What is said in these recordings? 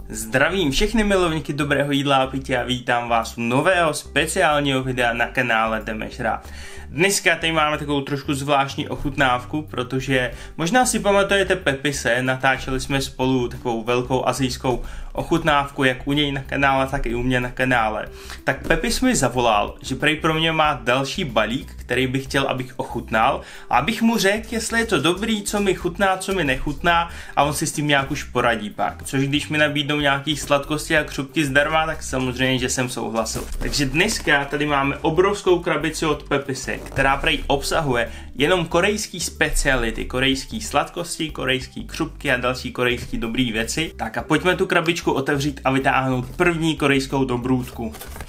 Zdravím všechny milovníky dobrého jídla a pití a vítám vás u nového speciálního videa na kanále Jdeme žrát. Dneska tady máme takovou trošku zvláštní ochutnávku, protože možná si pamatujete Pepise, natáčeli jsme spolu takovou velkou asijskou ochutnávku, jak u něj na kanále, tak i u mě na kanále. Tak Pepis mi zavolal, že prej pro mě má další balík, který bych chtěl, abych ochutnal, a abych mu řekl, jestli je to dobrý, co mi chutná, co mi nechutná, a on si s tím nějak už poradí pak. Což když mi nabídnou nějaký sladkosti a křupky zdarma, tak samozřejmě, že jsem souhlasil. Takže dneska tady máme obrovskou krabici od Pepise, která prej obsahuje jenom korejský speciality, korejský sladkosti, korejský křupky a další korejský dobrý věci. Tak a pojďme tu krabičku otevřít a vytáhnout první korejskou dobrůdku.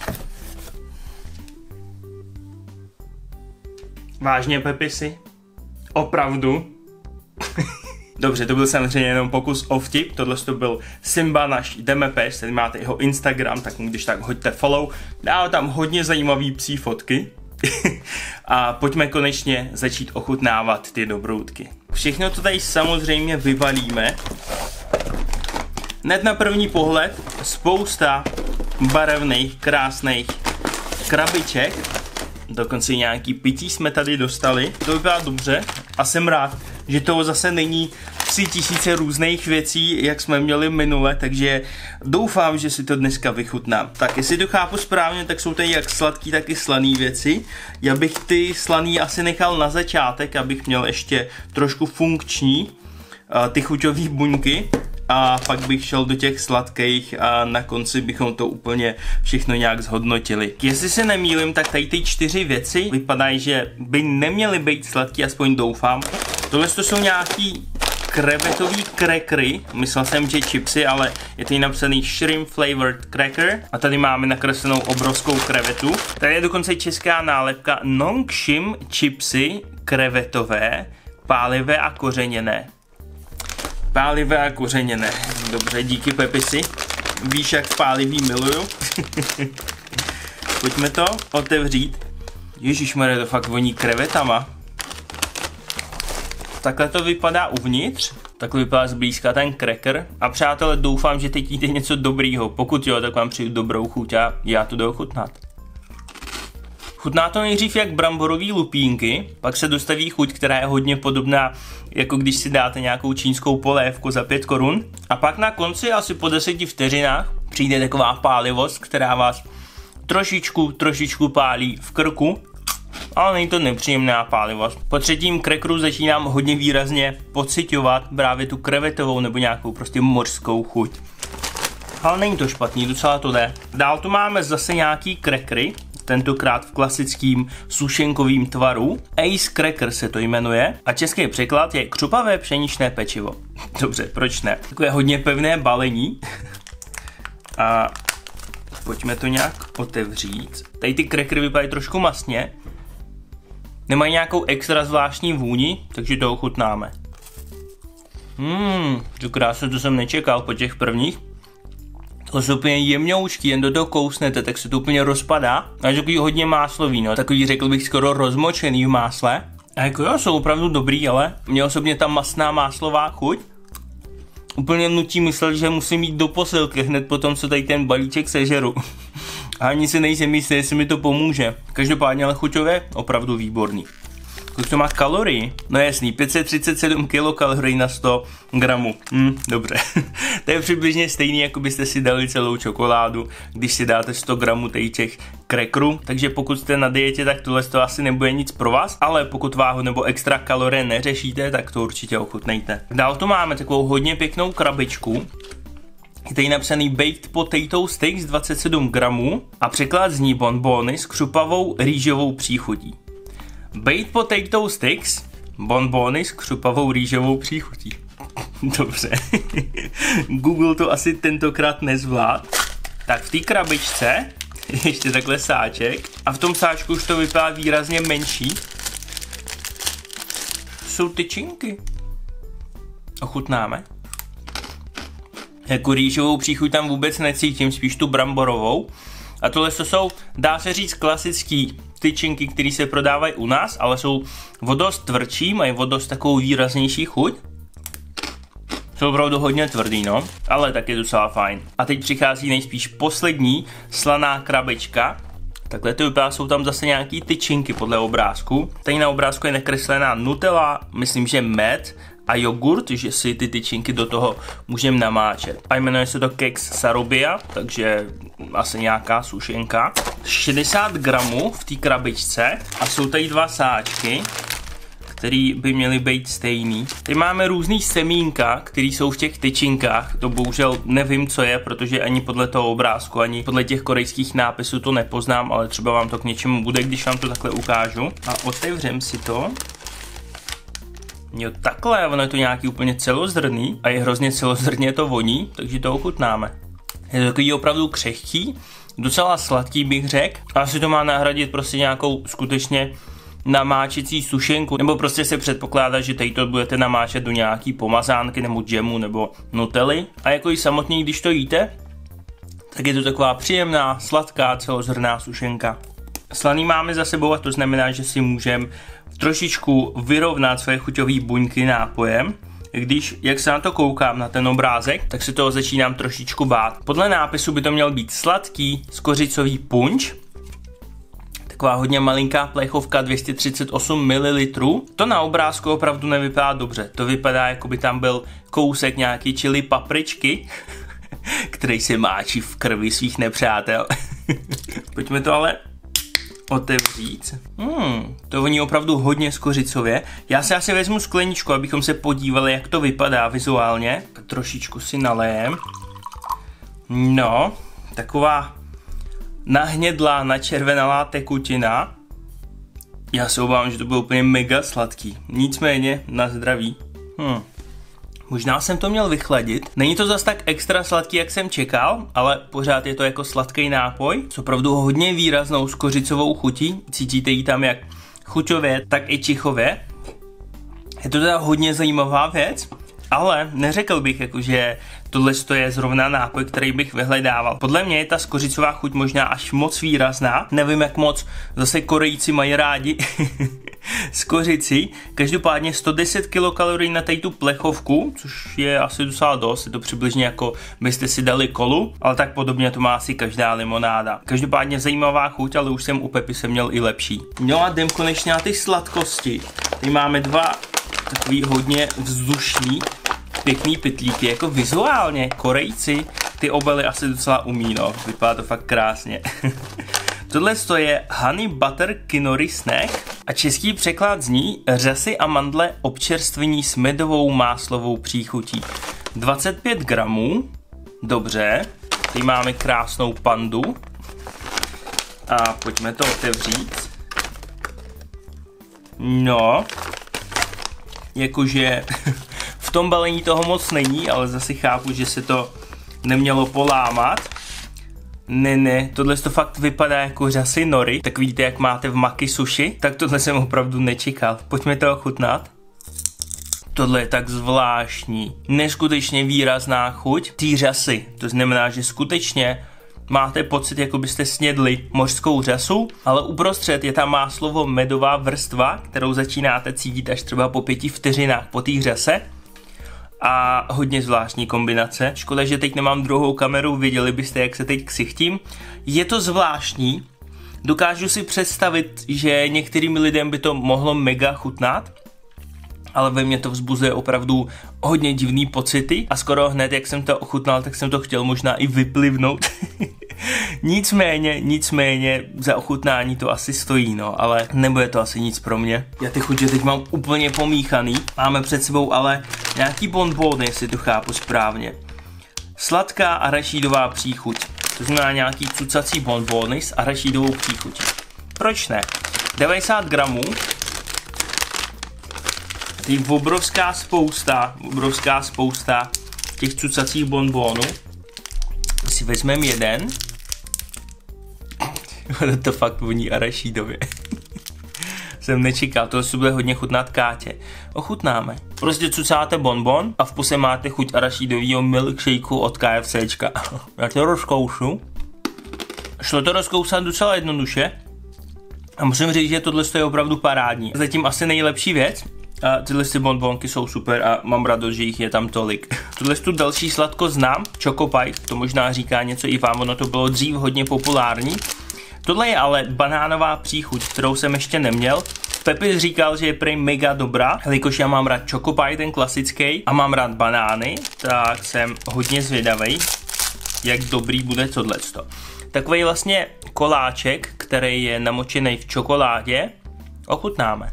Vážně, Pepisi? Opravdu? Dobře, to byl samozřejmě jenom pokus o vtip, tohle to byl Simba, náš Demepes, tady máte jeho Instagram, tak mu když tak hoďte follow, dá tam hodně zajímavý psí fotky. A pojďme konečně začít ochutnávat ty dobroutky. Všechno to tady samozřejmě vybalíme. Hned na první pohled spousta barevných, krásných krabiček. Dokonce nějaký pití jsme tady dostali. To vypadá dobře a jsem rád, že toho zase není 3000 různých věcí, jak jsme měli minule, takže doufám, že si to dneska vychutnám. Tak jestli to chápu správně, tak jsou tady jak sladký, tak i slaný věci. Já bych ty slaný asi nechal na začátek, abych měl ještě trošku funkční ty chuťové buňky. A pak bych šel do těch sladkých a na konci bychom to úplně všechno nějak zhodnotili. Jestli se nemýlím, tak tady ty 4 věci vypadají, že by neměly být sladký, aspoň doufám. Tohle to jsou nějaký krevetový crackery, myslel jsem, že chipsy, ale je tady napsaný shrimp flavored cracker a tady máme nakreslenou obrovskou krevetu. Tady je dokonce česká nálepka Nongshim chipsy krevetové, pálivé a kořeněné. Pálivé a kořeněné. Dobře, díky Pepisi. Víš, jak pálivý miluju. Pojďme to otevřít. Ježišmarja, to fakt voní krevetama. Takhle to vypadá uvnitř. Takhle vypadá zblízka ten cracker. A přátelé, doufám, že teď jíte něco dobrýho. Pokud jo, tak vám přijdu dobrou chuť a já to jdu ochutnat. Chutná to nejdřív jak bramborový lupínky, pak se dostaví chuť, která je hodně podobná, jako když si dáte nějakou čínskou polévku za 5 korun. A pak na konci, asi po 10 vteřinách, přijde taková pálivost, která vás trošičku pálí v krku, ale není to nepříjemná pálivost. Po třetím crackeru začínám hodně výrazně pociťovat právě tu krevetovou nebo nějakou prostě mořskou chuť. Ale není to špatný, docela to jde. Dál tu máme zase nějaký crackery, tentokrát v klasickým sušenkovým tvaru. Ace Cracker se to jmenuje a český překlad je křupavé pšeničné pečivo. Dobře, proč ne? Takové hodně pevné balení. A pojďme to nějak otevřít. Tady ty crackery vypadají trošku masně. Nemají nějakou extra zvláštní vůni, takže to ochutnáme. Tu krásu, to jsem nečekal po těch prvních. To jsou úplně jemňoučky, jen do toho kousnete, tak se to úplně rozpadá. A je takový hodně máslový, no, takový řekl bych skoro rozmočený v másle. A jako jo, jsou opravdu dobrý, ale mě osobně ta masná máslová chuť úplně nutí myslet, že musím jít do posilky hned po tom, co tady ten balíček sežeru. A ani si nejsem jistý, jestli mi to pomůže. Každopádně ale chuťové opravdu výborný. Kolik to má kalorii? No jasný, 537 kilokalorií na 100 gramů. Dobře. To je přibližně stejný, jako byste si dali celou čokoládu, když si dáte 100 gramů těch crackerů. Takže pokud jste na dietě, tak tohle to asi nebude nic pro vás, ale pokud váhu nebo extra kalorie neřešíte, tak to určitě ochutnejte. Dál tu máme takovou hodně pěknou krabičku. Je tady napsaný Baked Potato Sticks 27 gramů a překlad zní bonbony s křupavou rýžovou příchutí. Baked Potato Sticks, bonbony s křupavou rýžovou příchutí. Dobře. Google to asi tentokrát nezvlád. Tak v té krabičce ještě takhle sáček a v tom sáčku už to vypadá výrazně menší. Jsou tyčinky. Ochutnáme. Jako rýžovou příchuť tam vůbec necítím, spíš tu bramborovou. A tohle jsou, dá se říct, klasický tyčinky, které se prodávají u nás, ale jsou o dost tvrdší, mají o dost takovou výraznější chuť. Jsou opravdu hodně tvrdý, no, ale tak je docela fajn. A teď přichází nejspíš poslední slaná krabička. Takhle to vypadá, jsou tam zase nějaký tyčinky podle obrázku. Tady na obrázku je nakreslená Nutella, myslím, že med a jogurt, že si ty tyčinky do toho můžeme namáčet. A jmenuje se to Keks Sarobia, takže asi nějaká sušenka. 60 gramů v té krabičce a jsou tady dva sáčky, který by měly být stejný. Tady máme různý semínka, které jsou v těch tyčinkách. To bohužel nevím, co je, protože ani podle toho obrázku, ani podle těch korejských nápisů to nepoznám, ale třeba vám to k něčemu bude, když vám to takhle ukážu. A otevřem si to. Jo, takhle, ono je to nějaký úplně celozrnný a je hrozně celozrně to voní, takže to ochutnáme. Je to takový opravdu křehký, docela sladký bych řekl. Asi to má nahradit prostě nějakou skutečně namáčecí sušenku, nebo prostě se předpokládá, že tady to budete namáčet do nějaký pomazánky nebo džemu nebo nutelly. A jako i samotný, když to jíte, tak je to taková příjemná, sladká, celozrnná sušenka. Slaný máme za sebou a to znamená, že si můžeme trošičku vyrovnat své chuťové buňky nápojem. Když, jak se na to koukám, na ten obrázek, tak se toho začínám trošičku bát. Podle nápisu by to měl být sladký skořicový punč. Taková hodně malinká plechovka, 238 ml. To na obrázku opravdu nevypadá dobře. To vypadá, jako by tam byl kousek nějaký chili papričky, který se máčí v krvi svých nepřátel. Pojďme to ale otevřít. To voní opravdu hodně skořicově. Já si asi vezmu skleničku, abychom se podívali, jak to vypadá vizuálně. Trošičku si nalejem. No, taková nahnědlá, načervenalá tekutina. Já se obávám, že to bylo úplně mega sladký. Nicméně na zdraví. Možná jsem to měl vychladit. Není to zas tak extra sladký, jak jsem čekal, ale pořád je to jako sladký nápoj s opravdu hodně výraznou skořicovou chutí. Cítíte ji tam jak chuťově, tak i čichově. Je to teda hodně zajímavá věc, ale neřekl bych, jako, že tohle je zrovna nápoj, který bych vyhledával. Podle mě je ta skořicová chuť možná až moc výrazná. Nevím, jak moc zase Korejci mají rádi skořici. Každopádně 110 kilokalorií na tady tu plechovku, což je asi docela dost. Je to přibližně jako byste si dali kolu, ale tak podobně to má asi každá limonáda. Každopádně zajímavá chuť, ale už jsem u Pepi jsem měl i lepší. No a jdem konečně na ty sladkosti. Tady máme dva takový hodně vzdušný pěkný pytlíky, jako vizuálně Korejci ty obaly asi docela umí, no. Vypadá to fakt krásně. Tohle je Honey Butter Kinori Snack a český překlad zní řasy a mandle občerstvení s medovou máslovou příchutí. 25 gramů, dobře, tady máme krásnou pandu a pojďme to otevřít. No, jakože v tom balení toho moc není, ale zase chápu, že se to nemělo polámat. Ne, tohle to fakt vypadá jako řasy nori, tak víte, jak máte v maki sushi, tak tohle jsem opravdu nečekal. Pojďme to ochutnat. Tohle je tak zvláštní, neskutečně výrazná chuť té řasy. To znamená, že skutečně máte pocit, jako byste snědli mořskou řasu, ale uprostřed je tam máslovo medová vrstva, kterou začínáte cítit až třeba po 5 vteřinách po té řase. A hodně zvláštní kombinace. Škoda, že teď nemám druhou kameru, viděli byste, jak se teď ksichtím. Je to zvláštní. Dokážu si představit, že některým lidem by to mohlo mega chutnat, ale ve mně to vzbuzuje opravdu hodně divný pocity a skoro hned, jak jsem to ochutnal, tak jsem to chtěl možná i vyplivnout. Nicméně za ochutnání to asi stojí, no, ale nebude to asi nic pro mě. Já ty chutě teď mám úplně pomíchaný. Máme před sebou ale nějaký bonbon, jestli to chápu správně. Sladká arašídová příchuť. To znamená nějaký cucací bonbony s arašídovou příchutí. Proč ne? 90 gramů. Tady obrovská spousta těch cucacích bonbonů. Si vezmeme jeden. To fakt voní arašídově. Jsem nečekal, to si bude hodně chutnat Kátě. Ochutnáme. Prostě cucáte bonbon a v puse máte chuť arašídovýho milkshakeu od KFCčka. Já to rozkoušu. Šlo to rozkousat docela jednoduše. A musím říct, že tohle je opravdu parádní. Zatím asi nejlepší věc. A tyhle bonbonky jsou super a mám radost, že jich je tam tolik. Tuhle tu další sladko znám, Choco Pie, to možná říká něco i vám, ono to bylo dřív hodně populární. Tohle je ale banánová příchuť, kterou jsem ještě neměl. Pepis říkal, že je prej mega dobrá, jelikož já mám rád Choco Pie, ten klasický, a mám rád banány, tak jsem hodně zvědavý, jak dobrý bude tohleto. Takový vlastně koláček, který je namočený v čokoládě, ochutnáme.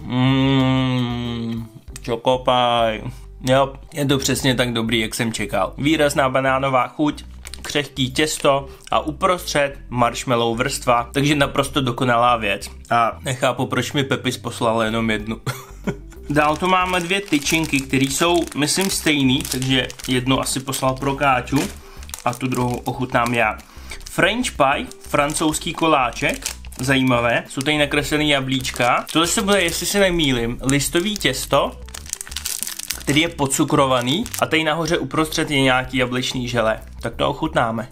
Choco Pie. Jo, je to přesně tak dobrý, jak jsem čekal. Výrazná banánová chuť, křehký těsto a uprostřed marshmallow vrstva, takže naprosto dokonalá věc. A nechápu, proč mi Pepis poslal jenom jednu. Dál tu máme 2 tyčinky, které jsou, myslím, stejný, takže jednu asi poslal pro Káťu a tu druhou ochutnám já. French pie, francouzský koláček, zajímavé, jsou tady nakreslený jablíčka. Tohle se bude, jestli se nemýlim, listový těsto, který je podcukrovaný a tady nahoře uprostřed je nějaký jablečný žele. Tak to ochutnáme.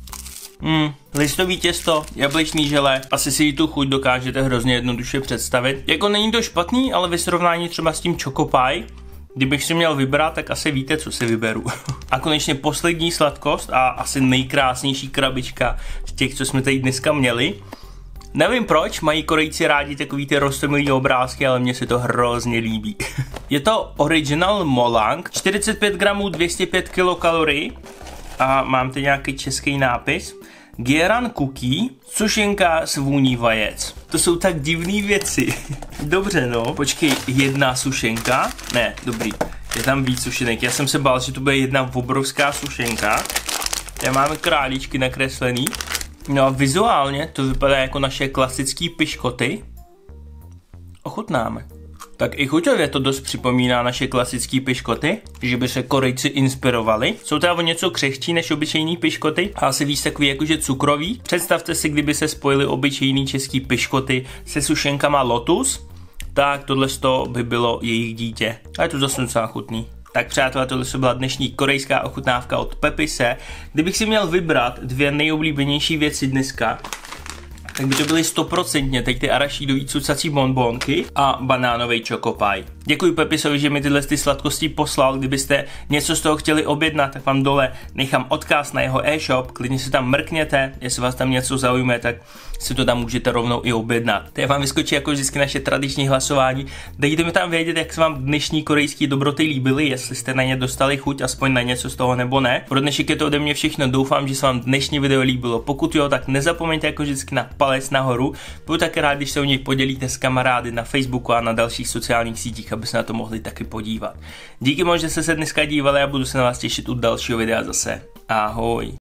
Listový těsto, jablečný žele, asi si tu chuť dokážete hrozně jednoduše představit. Jako není to špatný, ale ve srovnání třeba s tím Choco Pie, kdybych si měl vybrat, tak asi víte, co si vyberu. A konečně poslední sladkost a asi nejkrásnější krabička z těch, co jsme tady dneska měli. Nevím proč, mají Korejci rádi takový ty roztomilý obrázky, ale mně se to hrozně líbí. Je to Original Molang, 45 gramů, 205 kilokalorií a mám tady nějaký český nápis. Gieran cookie, sušenka s vůní vajec. To jsou tak divné věci. Dobře no, počkej, jedna sušenka? Ne, dobrý, je tam víc sušenek. Já jsem se bál, že to bude jedna obrovská sušenka. Tady máme králíčky nakreslený. No a vizuálně to vypadá jako naše klasické piškoty. Ochutnáme. Tak i chuťově to dost připomíná naše klasické piškoty, že by se Korejci inspirovali. Jsou teda o něco křehčí než obyčejný piškoty a asi víc takový jakože cukrový. Představte si, kdyby se spojili obyčejný český piškoty se sušenkama Lotus, tak tohle by bylo jejich dítě. A je to zase docela chutný. Tak přátelé, tohle byla dnešní korejská ochutnávka od Pepise. Kdybych si měl vybrat 2 nejoblíbenější věci dneska, tak by to byly 100% teď ty arašídový cucací bonbonky a banánový Choco Pie. Děkuji Pepisovi, že mi tyhle sladkosti poslal. Kdybyste něco z toho chtěli objednat, tak vám dole nechám odkaz na jeho e-shop, klidně si tam mrkněte, jestli vás tam něco zaujme, tak si to tam můžete rovnou i objednat. Teď vám vyskočí jako vždycky naše tradiční hlasování. Dejte mi tam vědět, jak se vám dnešní korejské dobroty líbily, jestli jste na ně dostali chuť, aspoň na něco z toho nebo ne. Pro dnešek je to ode mě všechno, doufám, že se vám dnešní video líbilo. Pokud jo, tak nezapomeňte jako vždycky na palec nahoru. Budu také rád, když se o něj podělíte s kamarády na Facebooku a na dalších sociálních sítích, aby se na to mohli taky podívat. Díky moc, že jste se dneska dívali a budu se na vás těšit u dalšího videa zase. Ahoj.